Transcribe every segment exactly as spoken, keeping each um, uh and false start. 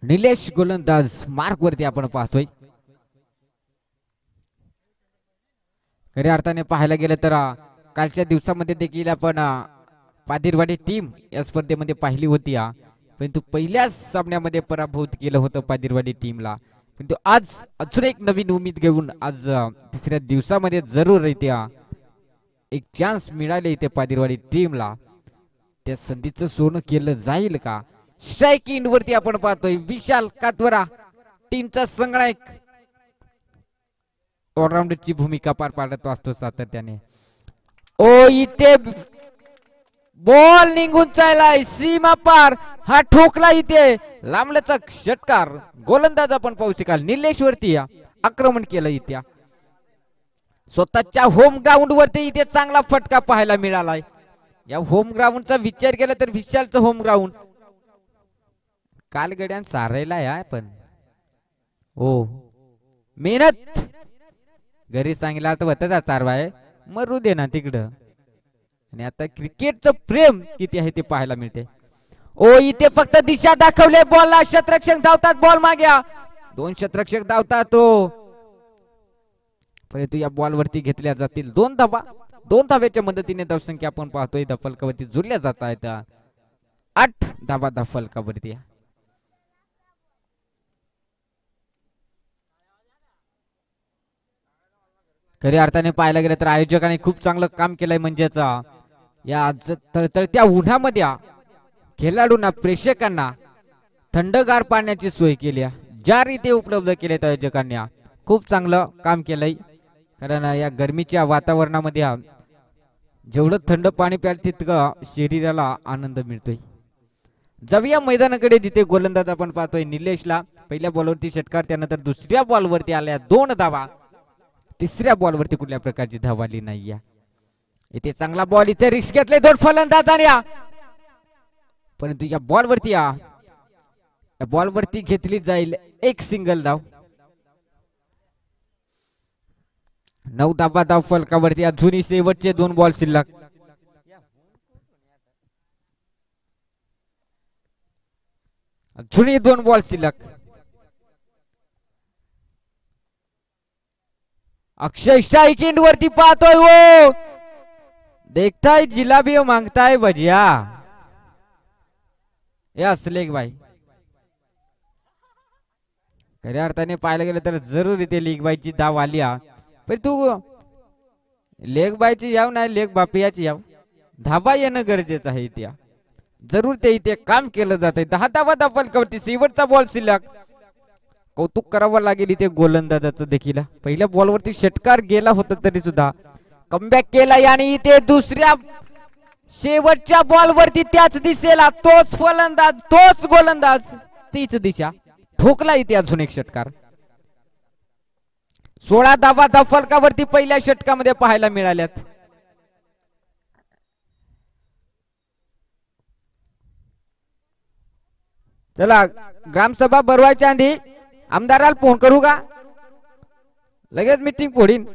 निलेश गोलंदाज मार्क वरती आपण पाहतोय. खऱ्या अर्थाने पाहायला गेलं तर कालच्या दिवसामध्ये देखील आपण पादिरवाडी टीम या स्पर्धेमध्ये पाहिली होती, परंतु पहिल्याच सामन्यामध्ये पराभूत केलं होतं पादिरवाडी टीमला. परंतु आज अजून एक नवीन उमेद घेऊन आज तिसऱ्या दिवसामध्ये जरूर इथे एक चान्स मिळाले इथे पादिरवाडी टीमला. त्या संधीचं सोनं केलं जाईल का? स्ट्राईक इंड वरती आपण पाहतोय विशाल कातवरा टीमचा संगणक ऑलराऊंडरची भूमिका पार पाडत असतो सातत्याने. ओ इथे बॉल निघून चाललाय सीमा पार, हा ठोकला इथे लांबलचक षटकार. गोलंदाज आपण पाहू शकाल निलेश वरती आक्रमण केलं इथे स्वतःच्या होम ग्राउंड वरती. इथे चांगला फटका पाहायला मिळालाय. या होम ग्राउंडचा विचार केला तर विशालचं होम ग्राउंड काल गड्यान सारायला आहे पण हो मेहनत घरी सांगितलं तर होतं चारवाय मरू दे ना तिकडं. आणि आता क्रिकेटचं प्रेम किती आहे ते पाहायला मिळते. ओ इथे फक्त दिशा दाखवले बॉलला, क्षेत्ररक्षक धावतात बॉल माग्या, दोन क्षेत्ररक्षक धावतात तो, परंतु या बॉल वरती घेतल्या जातील दोन धावा. दोन धाव्याच्या मदतीने धावसंख्या आपण पाहतोय धाफलकावरती जोडल्या जात आहेत. आठ धावा धाफलकावरती. खऱ्या अर्थाने पाहायला गेलं तर आयोजकांनी खूप चांगलं काम केलंय. म्हणजेच या तळतळत्या उन्हामध्ये खेळाडूंना प्रेक्षकांना थंडगार पाण्याची सोय केली, ज्या रीती उपलब्ध केले आयोजकांनी खूप चांगलं काम केलंय. कारण या गरमीच्या वातावरणामध्ये जेवढं थंड पाणी प्याल तितकं शरीराला आनंद मिळतोय. जाऊया मैदानाकडे जिथे गोलंदाज आपण पाहतोय निलेशला पहिल्या बॉलवरती षटकार, त्यानंतर दुसऱ्या बॉलवरती आल्या दोन धावा, तिसऱ्या बॉलवरती कुठल्या प्रकारची धाव आली नाही. इथे चांगला बॉल, इथे रिस्क घेतले दोन फलंदाजांनी, परंतु या बॉलवरती या बॉलवरती घेतली जाईल एक सिंगल धाव. नऊ धावा धाव फलकावरती अजूनही शेवटचे दोन बॉल शिल्लक. अजूनही दोन बॉल शिल्लक. अक्षय स्ट्राइकिंग वरती पाहतोय वो, देखताय जिलाबी मागताय भजिया. हे असले भाई खऱ्या अर्थाने पाहायला गेलं तर जरूर इथे लीग बायची धाव आली, पण तू लेग बायची याव नाही लेग बापियाची याव, धाबा येणं गरजेचं आहे. त्या जरूर ते इथे काम केलं जात आहे. दहा धावा धाफलकावरती शेवटचा बॉल शिल्लक. कौतुक करावं लागेल इथे गोलंदाजाचं देखील. पहिल्या बॉलवरती षटकार गेला होता तरी सुद्धा कमबॅक केला, आणि इथे दुसऱ्या शेवटच्या बॉलवरती त्याच दिशेला तोच फलंदाज तोच गोलंदाज तीच दिशा ठोकला इथे अजून एक षटकार. सोळा धावा धाफलकावरती पहिल्या षटकामध्ये पाहायला मिळाल्यात. चला ग्रामसभा भरवायच्या आधी आमदाराला फोन करू का, लगेच मीटिंग फोडीन.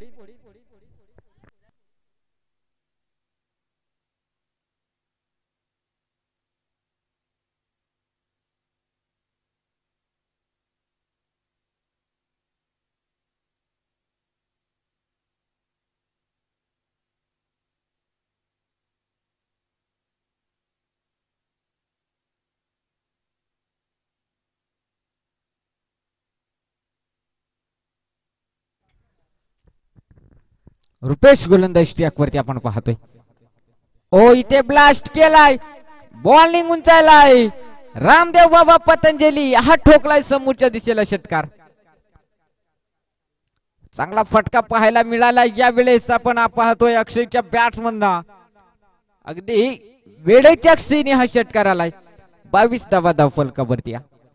रुपेश गोलंदाज ट्रॅक वरती आपण पाहतोय. ओ इथे ब्लास्ट केलाय, बॉल निघून चाललाय, रामदेव बाबा पतंजली हा ठोकलाय समोरच्या दिशेला षटकार. चांगला फटका पाहायला मिळाला. यावेळेस आपण पाहतोय अक्षयच्या बॅट्समनना अगदी वेळेच्या क्षणी हा षटकार आलाय. बावीस धावा धाव फलकावरती.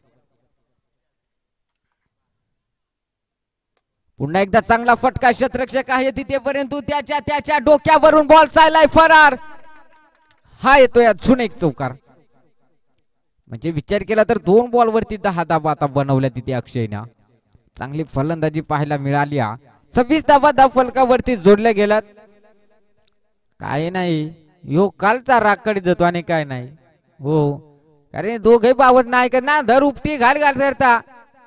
पुन्हा एकदा चांगला फटका, क्षेत्ररक्षक आहे तिथे, परंतु त्याच्या त्याच्या डोक्यावरून बॉल चाललाय फरार. हा येतोय अजून एक चौकार. म्हणजे विचार केला तर दोन बॉल वरती दहा धावा आता बनवल्या तिथे अक्षयना. चांगली फलंदाजी पाहायला मिळाली. सव्वीस धावा धाव फलकावरती जोडल्या गेल्यात. काय नाही यो कालचा राखड जातो आणि काय नाही हो कारण दोघे बावत नाही का ना धर उपटी घाल घाल धरता.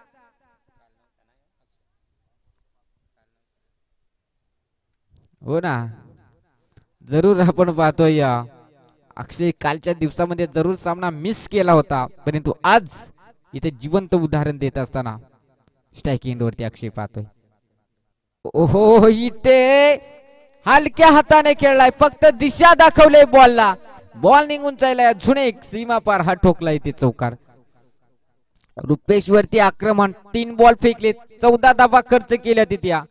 हो ना, जरूर आपण पाहतोय अक्षय कालच्या दिवसामध्ये जरूर सामना मिस केला होता, परंतु आज इथे जिवंत उदाहरण देत असताना स्ट्राईक वरती अक्षय पाहतोय. ओहो, इथे हलक्या हाताने खेळलाय, फक्त दिशा दाखवले बॉलला, बॉल निघून चाललाय. अजून एक सीमा पार हा ठोकला इथे चौकार. रुपेश वरती आक्रमण, तीन बॉल फेकले, चौदा धाबा खर्च केल्या तिथ्या.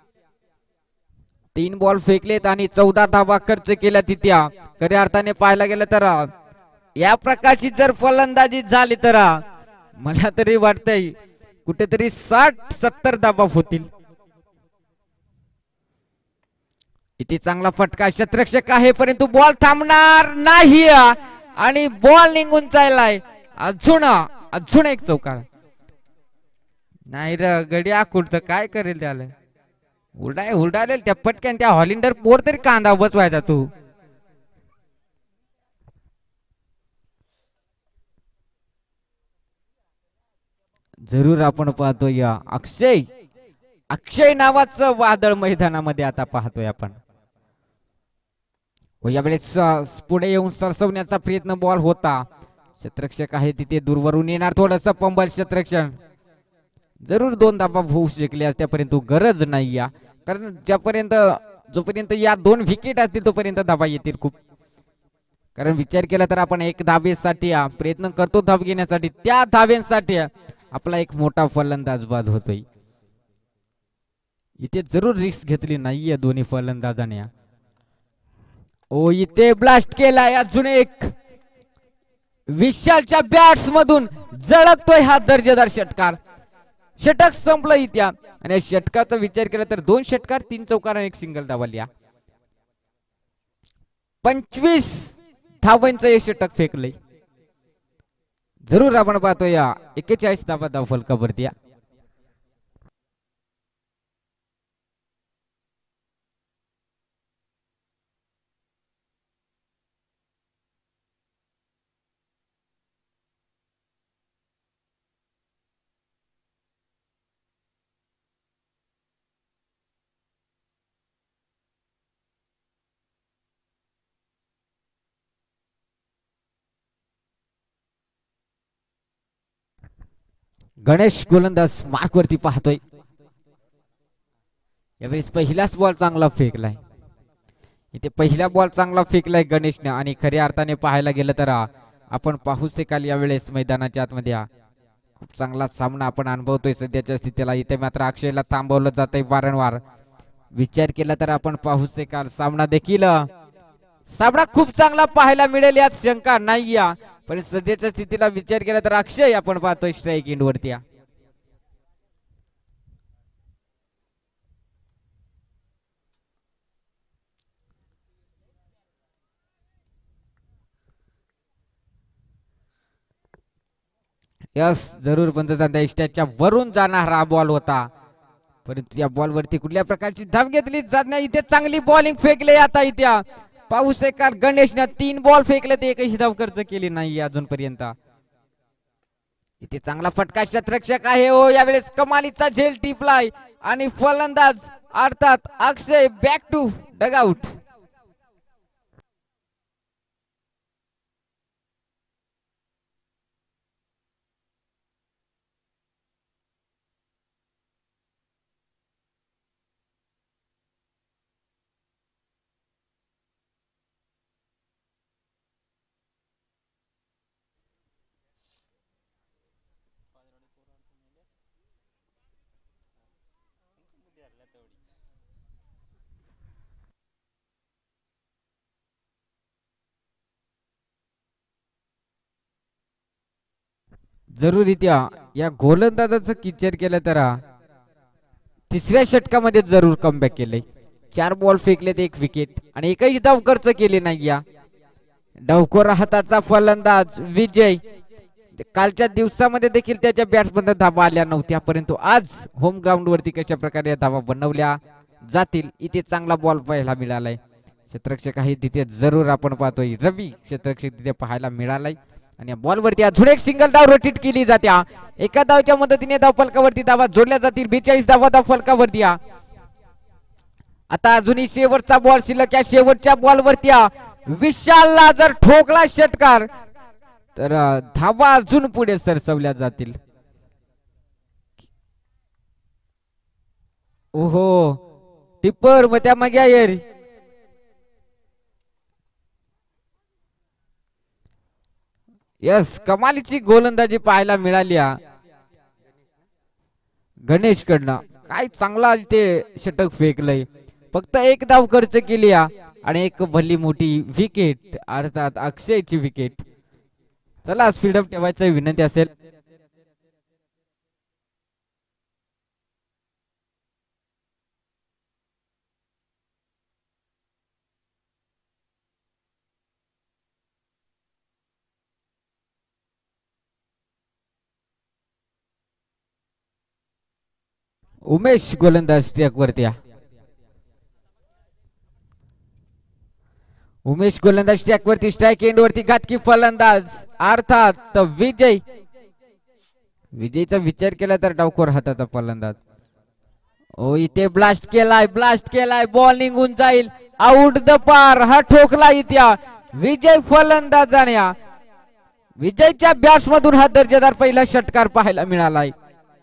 तीन बॉल फेकलेत आणि चौदा धाबा खर्च केल्या तिथ्या. खऱ्या अर्थाने पाहायला गेलं तर या प्रकारची जर फलंदाजी झाली तर मला तरी वाटतंय कुठेतरी साठ सत्तर धाबा होतील. इथे चांगला फटका, क्षेत्ररक्षक आहे परंतु बॉल थांबणार नाही आणि बॉल निघून चाललाय. अजून अजून एक चौकार. नाही र गडी कुठं काय करेल त्याला, उडाय उडालेल त्या पटक्यान त्या हॉलिंडर पोर तरी कांदा बसवायचा तू. जरूर आपण पाहतोय अक्षय अक्षय नावाचं वादळ मैदानामध्ये आता पाहतोय आपण. यावेळेस पुढे येऊन सरसवण्याचा प्रयत्न बॉल होता. क्षेत्ररक्षक आहे तिथे दूरवरून येणार थोडस पंबल क्षेत्ररक्षण. जरूर दोन धाबा होऊ शकले असत्या परंतु गरज नाही या, कारण ज्यापर्यंत जोपर्यंत या दोन विकेट असतील तोपर्यंत धाबा येतील खूप. कारण विचार केला तर आपण एक धाबेसाठी प्रयत्न करतो धाब घेण्यासाठी, त्या धाब्यांसाठी आपला एक मोठा फलंदाज बाद होतोय. इथे जरूर रिस्क घेतली नाहीये दोन्ही फलंदाजांनी. ओ इथे ब्लास्ट केलाय, अजून एक विशालच्या बॅट्स मधून झळकतोय हा दर्जेदार षटकार. षटक संपलं इथे आणि षटकाचा विचार केला तर दोन षटकार, तीन चौकार आणि एक सिंगल धावल्या. पंचवीस धावांचं हे षटक फेकलंय. जरूर आपण पाहतोय एक्केचाळीस धावा धाव फलकावरती. गणेश गोलंदाज मार्क वरती पाहतोय. यावेळेस पहिलाच बॉल चांगला फेकलाय. इथे पहिला बॉल चांगला फेकलाय गणेशने आणि खऱ्या अर्थाने पाहायला गेलं तर आपण पाहू शकाल यावेळेस मैदानाच्या आतमध्ये खूप चांगला सामना आपण अनुभवतोय सध्याच्या स्थितीला. इथे मात्र अक्षयला थांबवलं जात आहे वारंवार. विचार केला तर आपण पाहू शकाल सामना देखील सामना खूप चांगला पाहायला मिळेल यात शंका नाही. पण सध्याच्या स्थितीला विचार केला तर अक्षय आपण पाहतोय स्ट्राईक एंड वरती. यस जरूर पंतचा स्टॅचच्या वरून जाणारा बॉल होता, परंतु या बॉल वरती कुठल्या प्रकारची धाव घेतली जात नाही. इथे चांगली बॉलिंग फेकले आता इथे पाहू शकाल गणेशने तीन बॉल फेकले ते एकही धाव खर्च केली नाही अजूनपर्यंत. इथे चांगला फटका, क्षेत्ररक्षक आहे हो यावेळेस कमालीचा झेल टिपलाय आणि फलंदाज अर्थात अक्षय बॅक टू डगआउट. जरूररित्या या गोलंदाजाचं विचार केलं तर तिसऱ्या षटकामध्ये जरूर कमबॅक केलंय. चार बॉल फेकलेत, एक विकेट आणि एकही धाव खर्च केली नाही. या डावखोर हाताचा फलंदाज विजय कालच्या दिवसामध्ये देखील त्याच्या बॅट्समधून धावा आल्या नव्हत्या, परंतु आज होम ग्राउंड वरती कशा प्रकारे धावा बनवल्या जातील इथे चांगला बॉल पाहायला मिळालाय. क्षेत्ररक्षक आहे तिथे जरूर आपण पाहतोय रवी क्षेत्ररक्षक तिथे पाहायला मिळालाय आणि बॉलवरती अजून एक सिंगल धाव रोटेट केली जात्या. एका धावच्या मदतीने धाव फलकावरती धावा जोडल्या जातील. बेचाळीस धावा धाव फलकावरती. आता अजूनही शेवटचा बॉल शिल्लक. या शेवटच्या बॉलवरती विशालला जर ठोकला षटकार तर धावा अजून पुढे सरसवल्या जातील. ओहो टिप्पर मग त्या मागे यार. यस कमालीची गोलंदाजी पाहायला मिळाली गणेश कडनं. काय चांगला ते षटक फेकलंय. फक्त एक धाव खर्च केली आणि एक भली मोठी विकेट अर्थात अक्षयची विकेट. चला स्पीडअप ठेवायची विनंती असेल. उमेश गोलंदाज स्ट्राइक वरती. उमेश गोलंदाज स्ट्राइक वरती. स्ट्राइक एंड वरती घातकी फलंदाज अर्थात विजय. विजयचा विचार केला तर डावखोर हाताचा फलंदाज. ओ इथे ब्लास्ट केलाय ब्लास्ट केलाय. बॉल निघून जाईल आउट द पार. हा ठोकला इथे विजय फलंदाजाने. विजयच्या बॅट्स मधून हा दर्जेदार पहिला षटकार पाहायला मिळालाय.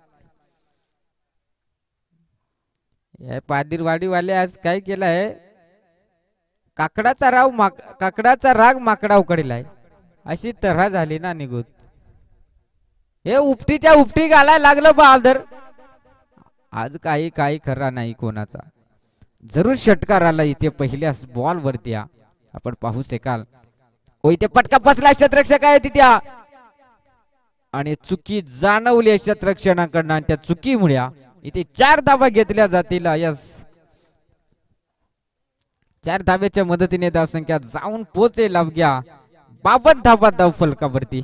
पादिरवाडी वाले आज काय केलंय. काकडाचा राव माक काकडाचा राग माकडा उकडेलाय अशी तऱ्हा झाली ना निघून. हे उपटीच्या उपटी घालायला लागलं बहादर. आज काही काही खरा नाही कोणाचा. जरूर षटकार आला इथे पहिल्याच बॉल वरती. आपण पाहू शकाल. ओ इथे पटका बसला क्षेत्ररक्षक आहे तिथे आणि चुकी जाणवली क्षेत्ररक्षणाकडनं. त्या चुकीमुळे इथे चार धावा घेतल्या जातील. यस चार धाव्याच्या मदतीने धावसंख्या जाऊन पोहोचेल अवघ्या बावन्न धावा धाव फलकावरती.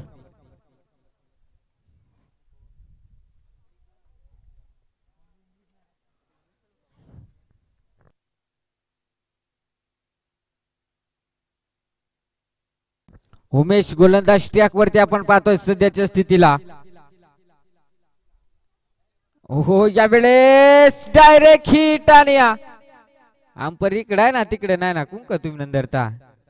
उमेश गोलंदाज स्ट्राइक वरती आपण पाहतोय सध्याच्या स्थितीला. हो यावेळेस डायरेक्ट हिट आणि अंपर इकडे आहे ना तिकडे नाही ना कुंक तुम्ही नंदरता.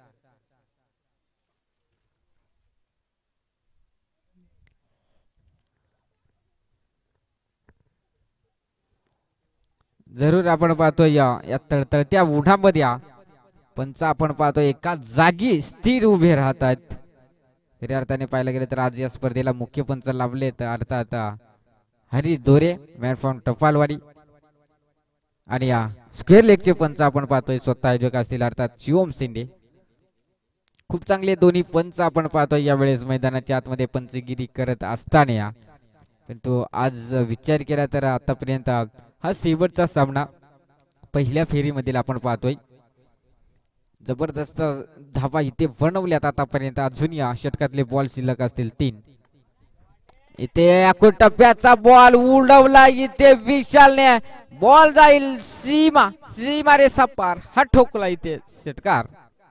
जरूर आपण पाहतोय या तळतळत्या उन्हामध्ये पंच आपण पाहतोय एका जागी स्थिर उभे राहतात. खऱ्या अर्थाने पाहायला गेले तर आज या स्पर्धेला मुख्य पंच लाभलेत अर्थात हरी दोरे मॅन फ्रॉम टपालवाडी. आणि या स्क्वेअर लेगचे पंच आपण पाहतोय स्वतः आयोजक असतील अर्थात शिवम शिंदे. खूप चांगले दोन्ही पंच आपण पाहतोय यावेळेस मैदानाच्या आतमध्ये पंचगिरी करत असताना. परंतु आज विचार केला तर आतापर्यंत हा शेवटचा सामना पहिल्या फेरीमधील आपण पाहतोय. जबरदस्त धावा इथे बनवल्यात आतापर्यंत. अजून या षटकातले बॉल शिल्लक असतील तीन. इथे टप्प्याचा बॉल उडवला इथे विशालने. बॉल जाईल सीमा सीमा रे सपार. हा ठोकला इथे षटकार.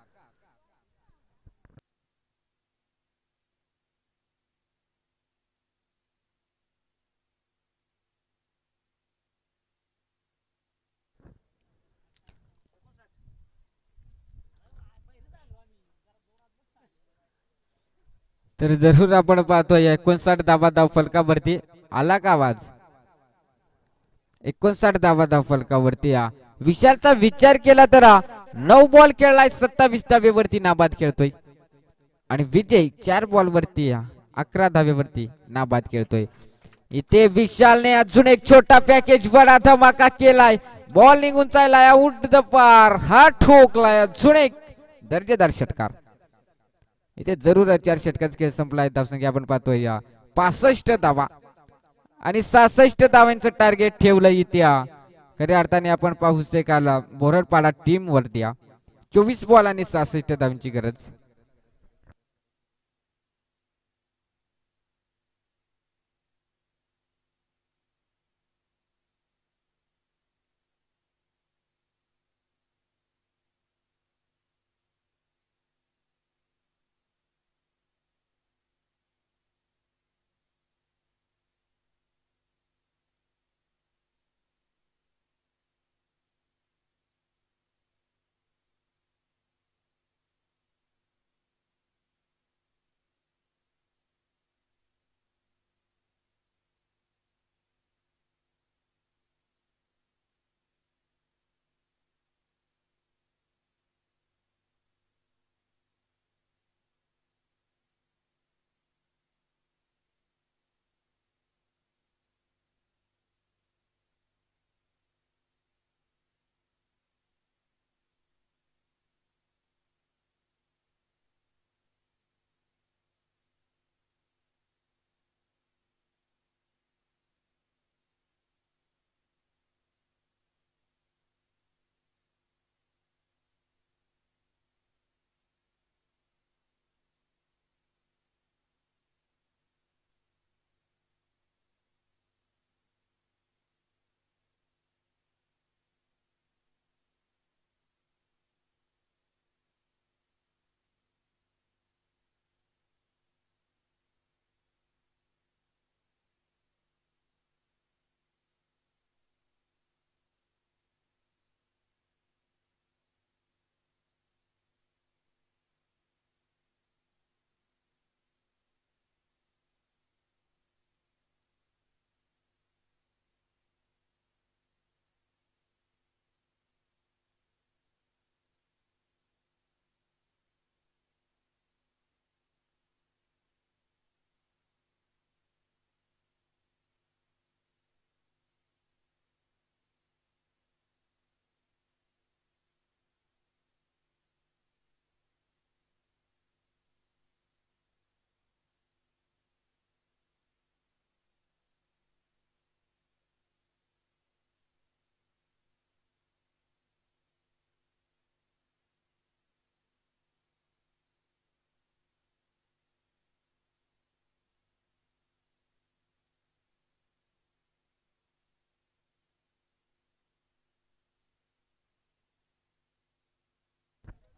तर जरूर आपण पाहतोय एकोणसाठ धावा धाव फलकावरती. आला का आवाज. एकोणसाठ धावा धाव फलकावरती. विशालचा विचार केला तर नऊ बॉल खेळलाय सत्तावीस धावेवरती नाबाद खेळतोय. आणि विजय चार बॉल वरती अकरा धावेवरती नाबाद खेळतोय. इथे विशालने अजून एक छोटा पॅकेज बडा धमाका केलाय. बॉल निघून चाललाय आउट द पार. हा ठोकलाय अजून एक दर्जेदार षटकार. इथे जरूर चार षटकाचा खेळ संपलाय. धावसंख्या आपण पाहतोय पासष्ट धावा आणि सहासष्ट धावांचं टार्गेट ठेवलं इथे. खऱ्या अर्थाने आपण पाहू शकाल बोरडपाडा टीम वरती चोवीस बॉल आणि सहासष्ट धावांची गरज.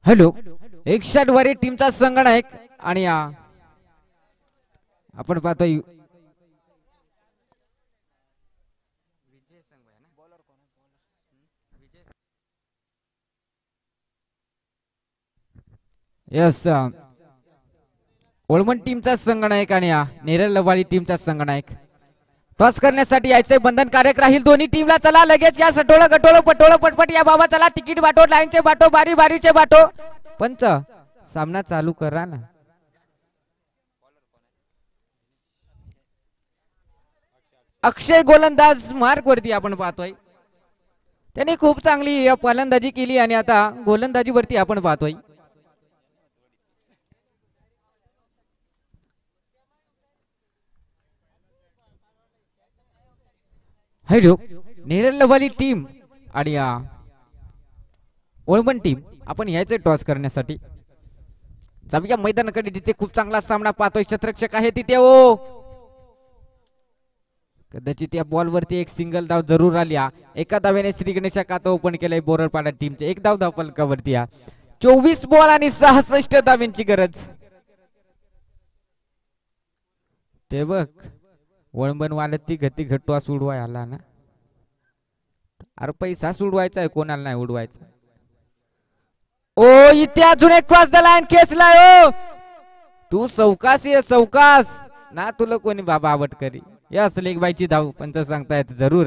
हॅलो, एक षटवारी टीमचा संगणक आणि आपण पाहतोय यस ओळमन टीमचा संगणक आणि नेरळ लवाळी टीमचा संगणक टॉस करण्यासाठी यायचे बंधनकारक राहील दोन्ही टीमला. चला लगेच या सटोळ गटोळ पटोळ पटपट या बाबा. चला तिकीट बाटो, लाईनचे बाटो, बारी बारीचे बाटो. पंच सामना चालू करा ना. अक्षय गोलंदाज मार्क वरती आपण पाहतोय. त्याने खूप चांगली फलंदाजी केली आणि आता गोलंदाजी वरती आपण पाहतोय. हॅलो, नेरळ लवाली टीम आणि ओळमन टीम आपण यायचे टॉस करण्यासाठी. जाऊया मैदानाकडे जिथे खूप चांगला सामना पाहतोय. क्षेत्ररक्षक आहे तिथे. ओ कदाचित या बॉल वरती एक सिंगल धाव जरूर आली. एका धाव्याने श्री गणेशा खातं ओपन केलंय बोरडपाडा टीमचे. एक धाव धाव फलकावरती. चोवीस बॉल आणि सहासष्ट धाव्यांची गरज. ते बघ वळंबन वाले ती गती घट्टवा सोडवाय आला ना. अरे पैसा सोडवायचा आहे, कोणाला नाही उडवायचा. ओ इथे अजून एक क्रॉस द लाईन खेचलाय. ओ तू सौकास ये सौकास ना, तुला कोणी बाबा आवट करी. या लेग बाईची धाव पंच सांगतायत जरूर.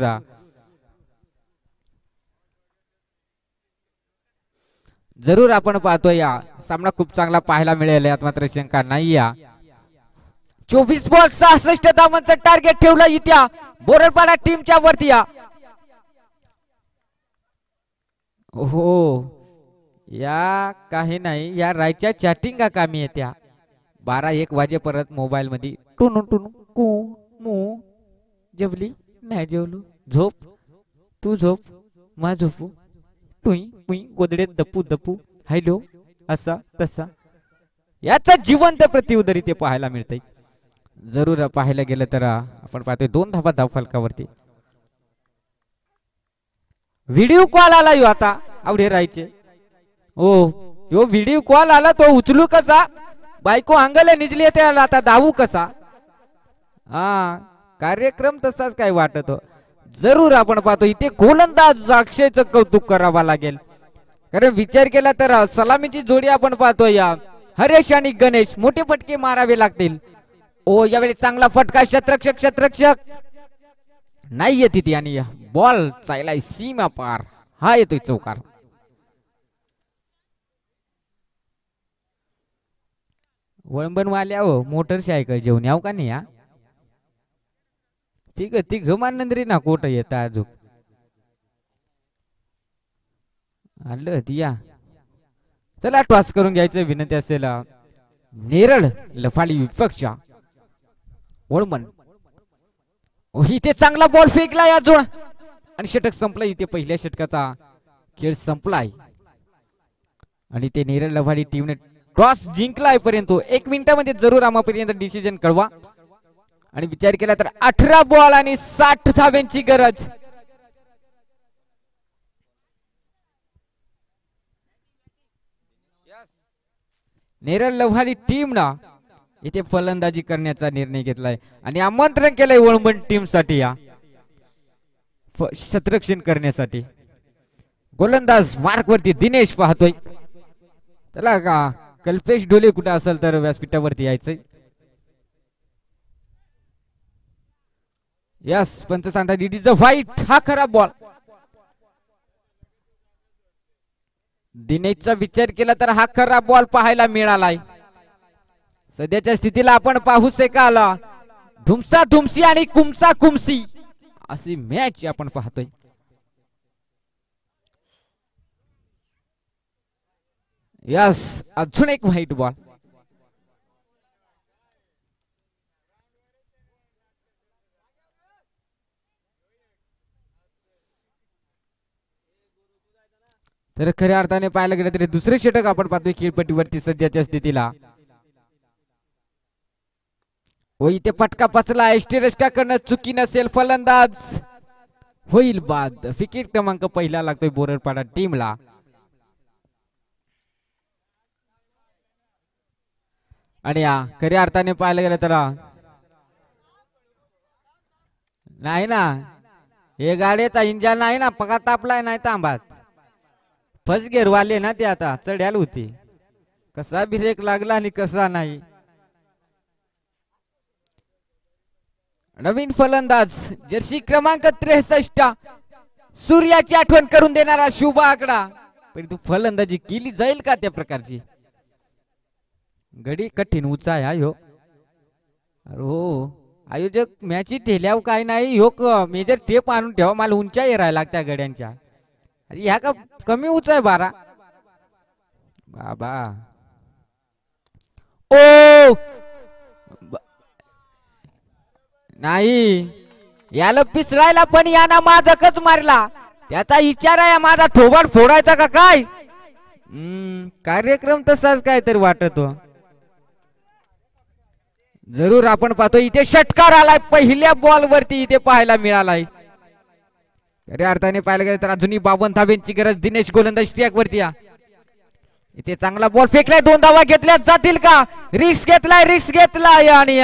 जरूर आपण पाहतोय या सामना खूप चांगला पाहायला मिळेल यात मात्र शंका नाही. या चोवीस बॉल सहासष्ट धावांचं टार्गेट ठेवलं इथ्या बोरडपाडा टीमच्या वरती. हो या काही नाही, या रायच्या चॅटिंग कामी येत्या. बारा एक वाजे परत मोबाईल मध्ये टुनू टुनू कू मू. जेवली नाही जेवलो, झोप तू झोप मा झोपू, टुई पुई गोदडे दपू दपू. हॅलो असा तसा याचा जिवंत प्रत्युत्तर इथे पाहायला मिळतंय. जरूर पाहायला गेलं तर आपण पाहतोय दोन धावा धाव फलकावरती. व्हिडिओ कॉल आला यो आता आवडे राहायचे. ओ यो व्हिडिओ कॉल आला तो उचलू कसा, बायको अंगले निजली त्याला आता धावू कसा. हा कार्यक्रम तसाच काय वाटत. जरूर आपण पाहतो इथे गोलंदाज अक्षयचं कौतुक करावा लागेल. कारण विचार केला तर सलामीची जोडी आपण पाहतोय या हरेश आणि गणेश. मोठे फटके मारावे लागतील. ओ यावेळी चांगला फटका. क्षेत्ररक्षक क्षेत्ररक्षक नाही येत ती आणि बॉल चायलाय सीमा पार. हा येतोय चौकार. वळंबन वाल्या हो मोटरसायकल जेवण याव का नाही. या ठीक आहे ती घमानंदरी ना कोट येत अजून आलं या. चला टॉस करून घ्यायचं विनंती असेल. नेरळ लफाळी विपक्ष वळंबन. इथे चांगला बॉल फेकला अजून आणि षटक संपला. इथे पहिल्या षटकाचा खेळ संपलाय आणि ते नेरळ लफाळी टीमने टॉस जिंकलाय. पर्यंत एक मिनिटामध्ये जरूर आम्हापर्यंत डिसिजन कळवा. आणि विचार केला तर अठरा बॉल आणि साठ धाव्यांची गरज. नेरळ लव्हाली टीम ना इथे फलंदाजी करण्याचा निर्णय घेतलाय आणि आमंत्रण केलंय वळंबन टीम साठी या क्षेत्ररक्षण करण्यासाठी. गोलंदाज मार्क वरती दिनेश पाहतोय. चला का कल्पेश डोले कुठे असेल तर व्यासपीठावरती यायचंय. यस पंच सांगतात इट इज अ फाईट. हा खरा बॉल. दिनेशचा विचार केला तर हा खरा बॉल पाहायला मिळालाय. सध्याच्या स्थितीला आपण पाहू शकाल धुमसा धुमसी आणि कुमसा कुमसी अशी मॅच आपण पाहतोय. यस अजून एक व्हाईट बॉल. तर खऱ्या अर्थाने पाहायला गेलं तरी दुसरे षटक आपण पाहतोय खेळपट्टीवरती सध्याच्या स्थितीला. व इथे फटका पचला. एष्टीरेष्टा करणं चुकी नसेल. फलंदाज होईल बाद. विकेट क्रमांक पहिला लागतोय बोरडपाडा टीमला. आणि या खऱ्या अर्थाने पाहायला गेलं तर नाही ना, हे गाडीचा इंजन नाही ना, पका तापलाय नाही तांबात. फर्स्ट गिअर वाले ना ते आता चढ्याल होती, कसा ब्रेक लागला आणि कसा नाही. नवीन फलंदाज जर्सी क्रमांक त्रेसष्ट, सूर्याची आठवण करून देणारा शुभ आकडा. परंतु फलंदाजी केली जाईल का त्या प्रकारची? गडी कठीण उंचा आहे हो. अरे हो, आयोजक मॅची ठेल्यावर काय नाही हो, मेजर टेप आणून ठेवा, मला उंचाई राहायला लागत्या गड्यांच्या. अरे ह्या का कमी उंच आहे बारा बाबा. ओ नाही, याला पिसळायला पण याना माझकच मारला. त्याचा विचार आहे माझा थोबाड फोडायचा का काय? हम्म कार्यक्रम तसाच काय तरी वाटतो. जरूर आपण पाहतो इथे षटकार आलाय पहिल्या बॉल वरती इथे पाहायला मिळालाय. खऱ्या अर्थाने पाहायला गेलं तर अजूनही बावन धाब्यांची गरज. दिनेश गोलंदाज ट्रॅक वरती या. इथे चांगला बॉल फेकलाय, दोन धावा घेतल्या जातील का? रिस्क घेतलाय, रिस्क घेतलाय आणि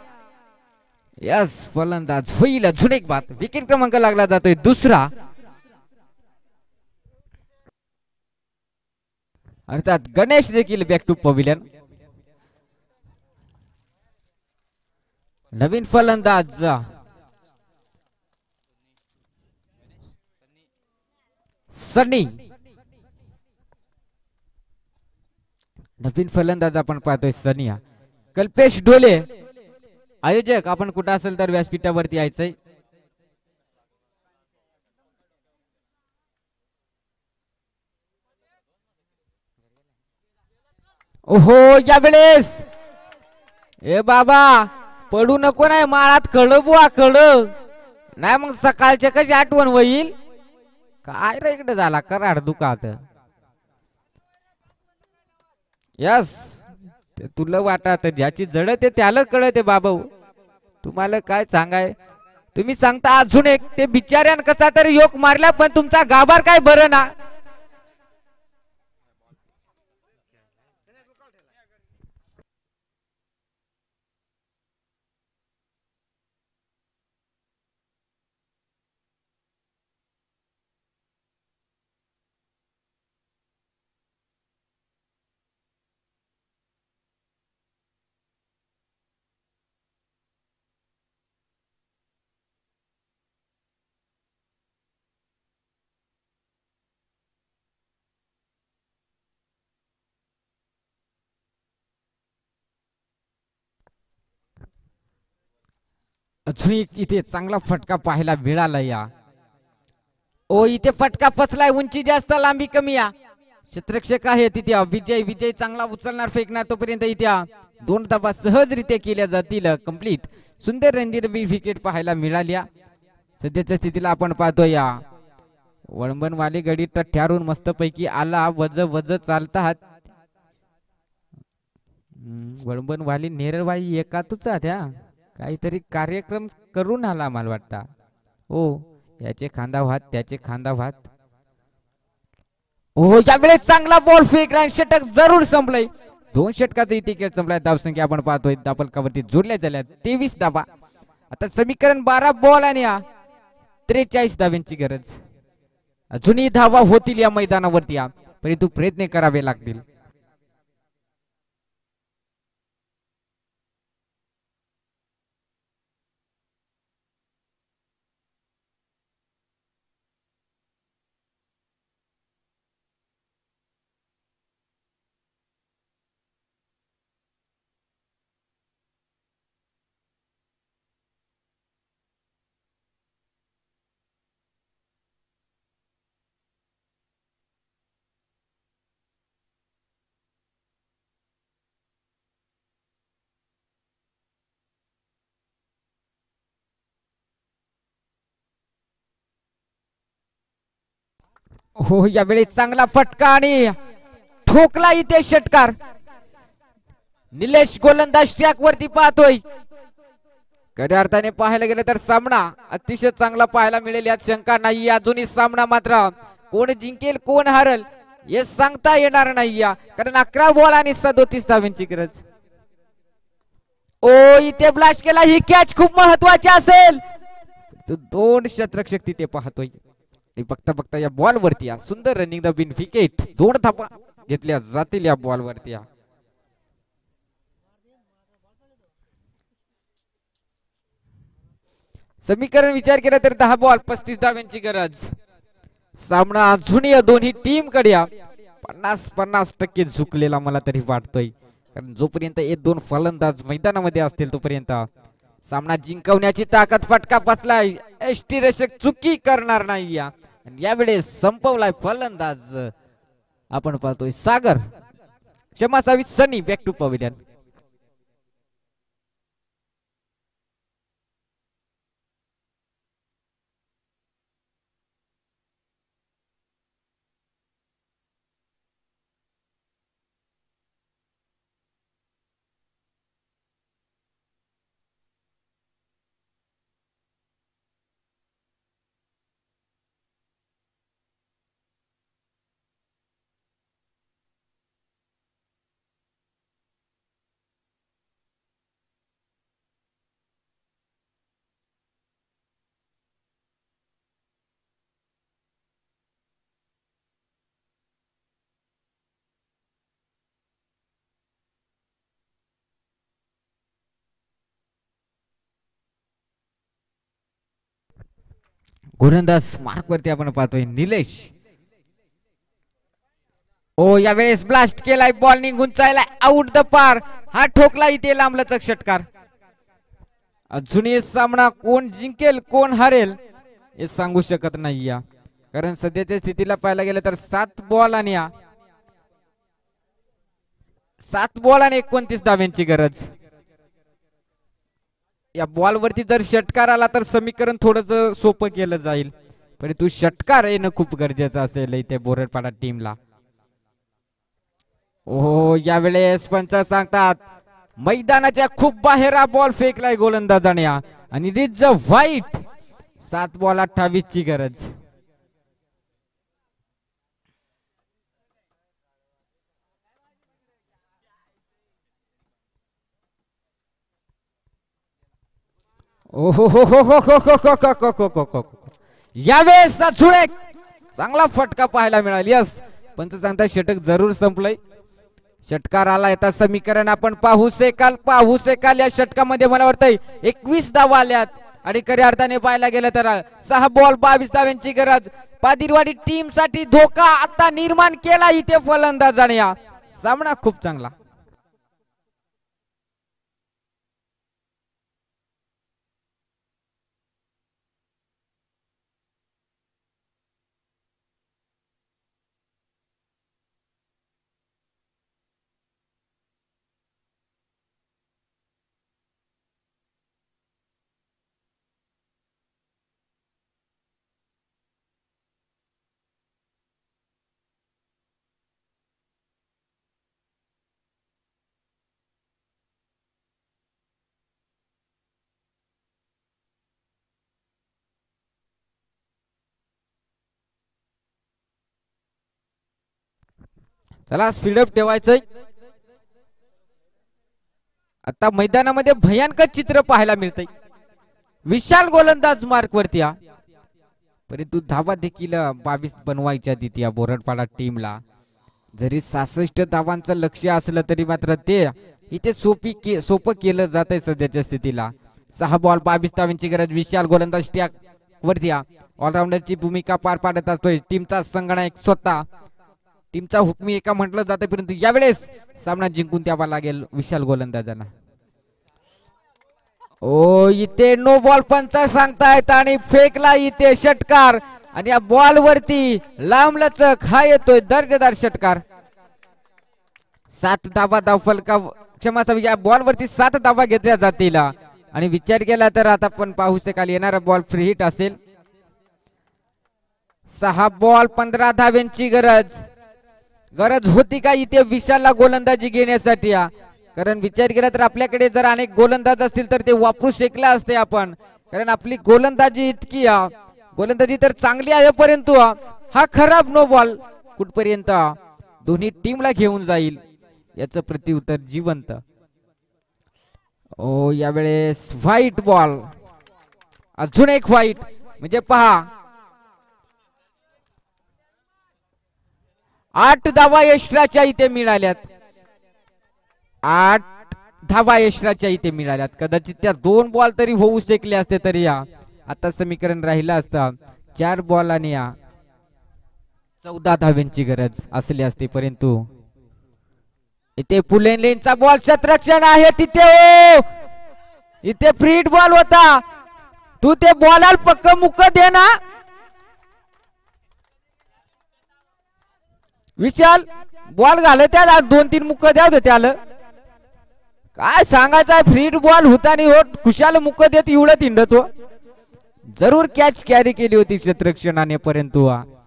यस फलंदाज होईल अजून एक बात. विकेट क्रमांक लागला जातोय दुसरा. अर्थात गणेश देखील बॅक टू पविलियन. नवीन फलंदाज सनी. नवीन फलंदाज आपण पाहतोय सनिया. कल्पेश ढोले आयोजक आपण कुठं असेल तर व्यासपीठावरती यायचंय. ओहो यावेळेस ए बाबा पडू नको, नाही माळात कळ बुवा कळ नाही, मग सकाळच्या कशी आठवण होईल काय रे? इकडे झाला कराड दुखात. यस तुला वाटत ज्याची जडत आहे त्याला कळत बाबा. तुम्हाला काय सांगाय, तुम्ही सांगता अजून एक ते बिचाऱ्यान कसा तरी योग मारला, पण तुमचा गाभार काय बरं ना. अजून इथे चांगला फटका पाहायला मिळाला. या ओ इथे फटका फसलाय, उंची जास्त लांबी कमी. या क्षेत्ररक्षक आहे तिथे विजय. विजय चांगला उचलणार फेकणार, तोपर्यंत इथे दोन धावा सहजरित्या केल्या जातील. कंप्लीट सुंदर रंगीरबी विकेट पाहायला मिळाल्या. सध्याच्या स्थितीला आपण पाहतोय या वळंबनवाली गडी ठरून मस्त पैकी आला. वज वज चालतात वळंबनवाली नेरळवाली एकातच त्या काहीतरी कार्यक्रम करून आला मला वाटतं. हो याचे खांदा भात त्याचे खांदा भात. हो यावेळेस चांगला बॉल फेकला, षटक जरूर संपलंय. दोन षटकाचा इथे खेळ संपलाय. धावसंख्या आपण पाहतोय धापलकावरती जोडल्या झाल्या तेवीस धावा. आता समीकरण बारा बॉल आणि त्रेचाळीस धाव्यांची गरज. अजूनही धावा होतील या मैदानावरती, या परंतु प्रयत्न करावे लागतील. हो यावेळी चांगला फटका आणि ठोकला इथे षटकार. निलेश गोलंदाज ट्रॅक वरती पाहतोय. खऱ्या अर्थाने पाहायला गेलं तर सामना अतिशय चांगला पाहायला मिळेल यात शंका नाही. अजूनही सामना मात्र कोण जिंकेल कोण हारल हे सांगता येणार नाही, या कारण अकरा बॉल आणि सदोतीस धाव्यांची गरज. ओ इथे ब्लास्ट केला, ही कॅच खूप महत्वाची असेल. तो दोन शतरक्षक तिथे पाहतोय. बघता बघता या बॉल वरती सुंदर रनिंग द बिन विकेट. दोन धावा घेतल्या जातील या बॉल वरती. समीकरण विचार केला तर दहा बॉल पस्तीस धाव्यांची गरज. सामना अजूनही दोन्ही टीम कडे पन्नास पन्नास टक्के झुकलेला मला तरी वाटतोय. कारण जोपर्यंत एक दोन फलंदाज मैदानामध्ये असतील तोपर्यंत सामना जिंकवण्याची ताकद फटका बसलाय. एष्टी रक्षक चुकी करणार नाही. यावेळेस संपवलाय फलंदाज. आपण पाहतोय सागर क्षमा सावी सनी बॅक टू पवेलियन. गोलंदाज मार्क वरती आपण पाहतोय निलेश. ओ यावेळेस ब्लास्ट केलाय, बॉल निघून चाललाय आउट द पार. हा ठोकला इथे लांबलचक षटकार. अजूनही सामना कोण जिंकेल कोण हारेल हे सांगू शकत नाही. या कारण सध्याच्या स्थितीला पाहायला गेलं तर सात बॉल आणि सात बॉल आणि एकोणतीस धाव्यांची गरज. या बॉल वरती जर षटकार आला तर समीकरण थोडस सोपं केलं जाईल. परंतु षटकार येणं खूप गरजेचं असेल इथे बोरडपाडा टीमला. ओ यावेळेस पंच सांगतात मैदानाच्या खूप बाहेर हा बॉल फेकलाय गोलंदाजाने आणि रिज व्हाईट. सात बॉल अठ्ठावीस ची गरज. यावेळेस चांगला फटका पाहायला मिळाला. यस पंच सांगता षटक जरूर संपलंय. षटकार आला येतात समीकरण आपण पाहू शकाल पाहू शकाल. या षटकामध्ये मला वाटतंय एकवीस धावा आल्यात आणि खऱ्या अर्थाने पाहायला गेलं तर सहा बॉल बावीस धाव्यांची गरज. पादिरवाडी टीम साठी धोका आता निर्माण केला इथे फलंदाजाने. या सामना खूप चांगला. चला स्पीडअप ठेवायचंय. आता मैदानामध्ये भयानक चित्र पाहायला मिळतंय. विशाल गोलंदाज मार्क वरती. परंतु धावा देखील बावीस बनवायच्या तिथे बोरडपाडा टीमला. जरी सहासष्ट धावांचं लक्ष्य असलं तरी मात्र ते इथे सोपी के सोपं केलं जात आहे सध्याच्या स्थितीला. सहा बॉल बावीस धावांची गरज. विशाल गोलंदाज ट्रॅक वरती ऑलराऊंडरची भूमिका पार पाडत असतोय. टीमचा संगणक स्वतः टीमचा हुकमी एका म्हटलं जाते. परंतु यावेळेस सामना जिंकून द्यावा लागेल विशाल गोलंदाजांना. ओ इथे नो बॉल पंच सांगतायत आणि फेकला इथे षटकार आणि या बॉल वरती लांबलचक हा येतोय दर्जेदार षटकार. सात धावा धाव फलका क्षमा या बॉल वरती सात धावा घेतल्या जातील आणि विचार केला तर आता आपण पाहू शकाल येणारा बॉल फ्री हिट असेल. सहा बॉल पंधरा धाव्यांची गरज. गरज होती का इथे विशालला गोलंदाजी घेण्यासाठी. कारण विचार केला तर आपल्याकडे जर अनेक गोलंदाज असतील तर ते वापरू शकले असते आपण. कारण आपली गोलंदाजी इतकी गोलंदाजी तर चांगली आहे परंतु हा खराब नो बॉल कुठपर्यंत दोन्ही टीमला घेऊन जाईल याचं प्रत्युत्तर जिवंत. ओ यावेळेस व्हाईट बॉल, अजून एक व्हाईट. म्हणजे पहा आठ धावा यशराच्या इथे मिळाल्यात. आठ धावा यशराच्या इथे मिळाल्यात. कदाचित त्या दोन बॉल तरी होऊ शकले असते तरी या आता समीकरण राहिलं असतं. चार बॉल आणि या चौदा धाव्यांची गरज असली असते. परंतु इथे पुलेन लेनचा बॉल शतरक्षण आहे तिथे. ओ इथे फ्रीट बॉल होता. तू ते बॉलाला पक्क मुक दे ना विशाल. बॉल घालत दोन तीन मुक द्या त्याला. काय सांगायचं फ्रीट बॉल होता आणि हो खुशाल मुक देत एवढं हिंडत हो. जरूर कॅच कॅरी केली होती क्षेत्ररक्षणाने. परंतु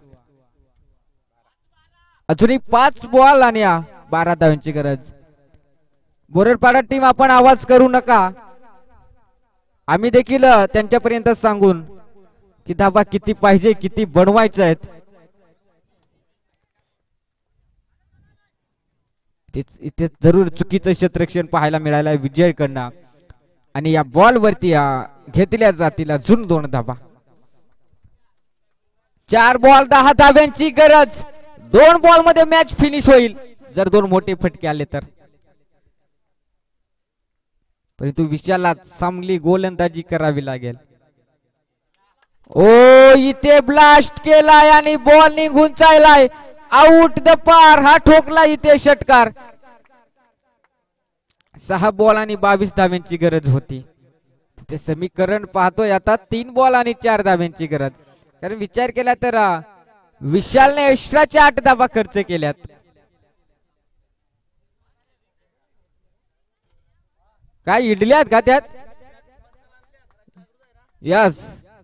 अजूनही पाच बॉल आणि बारा धावांची गरज. बोरडपाडा टीम आपण आवाज करू नका. आम्ही देखील त्यांच्यापर्यंत सांगून की धाबा किती पाहिजे किती बनवायचे आहेत. इथे जरूर चुकीचं क्षेत्ररक्षण पाहायला मिळालं विजयकडनं. आणि या बॉल वरती घेतल्या जातील अजून दोन धाबा. चार बॉल दहा धाब्यांची गरज. दोन बॉल मध्ये मॅच फिनिश होईल जर दोन मोठे फटके आले तर. परंतु विशालला चांगली गोलंदाजी करावी लागेल. ओ इथे ब्लास्ट केलाय आणि बॉल निघून चाललाय. आउट द पार. हा ठोकला इथे षटकार. सहा बॉल आणि बावीस धाव्यांची गरज होती. ते समीकरण पाहतोय आता तीन बॉल आणि चार धाव्यांची गरज. कारण विचार केला तर विशालने एक्स्ट्राच्या आठ धावा खर्च केल्यात. काय इडल्यात का त्यात. यस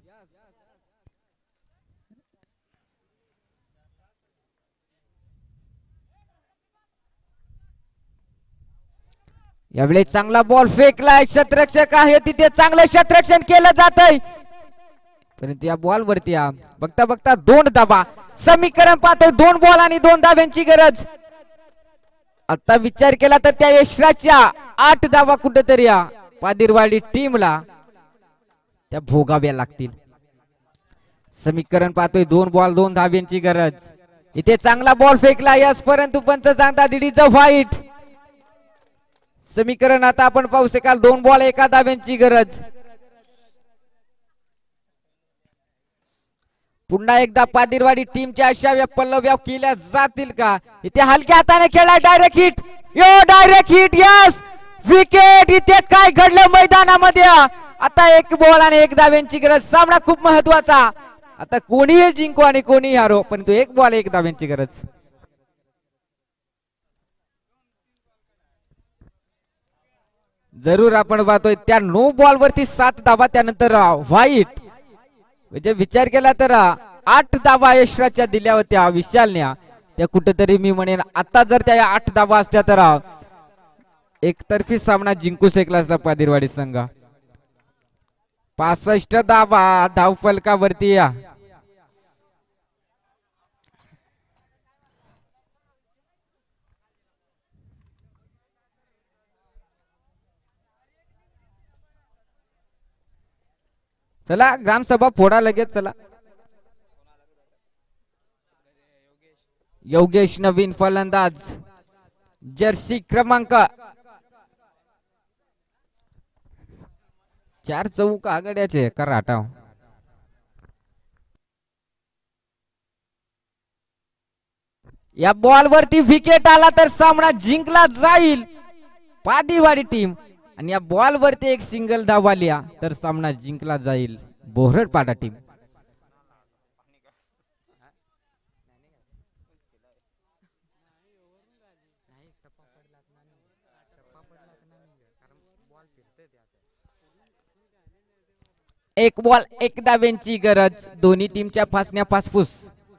यावेळी चांगला बॉल फेकलाय. क्षेत्ररक्षक आहे तिथे चांगलं क्षेत्ररक्षण केलं जात आहे. परंतु या बॉल वरती बघता बघता दोन धाबा. समीकरण पाहतोय दोन बॉल आणि दोन धाब्यांची गरज. आता विचार केला तर त्या यशराच्या आठ धावा कुठेतरी या पादिरवाडी टीमला त्या भोगाव्या लागतील. समीकरण पाहतोय दोन बॉल दोन धाब्यांची गरज. इथे चांगला बॉल फेकला यस. परंतु पंच सांगता दिडीच व्हाईट. समीकरण आता आपण पाहू शकाल दोन बॉल एका धाब्यांची गरज. पुन्हा एकदा पादिरवाडी टीमच्या अशा पल्लव्या केल्या जातील का. इथे हलक्या हाताने खेळला direct hit. Yo direct hit yes wicket. इथे काय घडलं मैदानामध्ये. आता एक बॉल आणि एक धाव्यांची गरज. सामना खूप महत्वाचा. आता कोणीही जिंको आणि कोणीही हारो परंतु एक बॉल एक धाव्यांची गरज. जरूर आपण पाहतोय त्या नो बॉल वरती सात धावा. त्यानंतर व्हाईट. म्हणजे विचार केला तर आठ धावा यशराच्या दिल्या होत्या विशालने. त्या कुठेतरी मी म्हणेन आता जर त्या आठ धावा असत्या तर एकतर्फी सामना जिंकू शकला असता पादिरवाडी संघ. पासष्ट धावा धावफलकावरती या. चला ग्रामसभा फोडा लगेच. चला योगेश नवीन फलंदाज जर्सी क्रमांक चार चौक आघाड्याचे कराटाव. या बॉल वरती विकेट आला तर सामना जिंकला जाईल पादिरवाडी टीम. आणि या बॉल वरती एक सिंगल धाव आली तर सामना जिंकला जाईल बोरडपाडा टीम. एक बॉल एक धाव्यांची गरज. दोन्ही टीमच्या फासण्या फासफूस.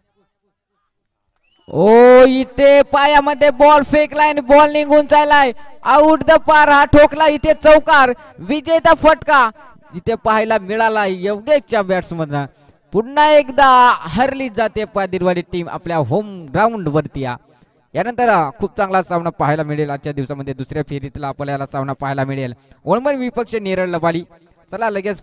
ओ इथे पायामध्ये बॉल फेकलाय आणि बॉल निघून चाललाय. आउट द पार. हा ठोकला इथे चौकार. विजेता फटका इथे पाहायला मिळाला योगेशच्या बॅट्समन. पुन्हा एकदा हरली जाते पादिरवाडी टीम आपल्या होम ग्राउंड वरती. यानंतर अ, खूप चांगला सामना पाहायला मिळेल आजच्या दिवसामध्ये दुसऱ्या फेरीतला आपल्याला सामना पाहायला मिळेल ओळमन विपक्ष नेरळ लबाली चला लगेच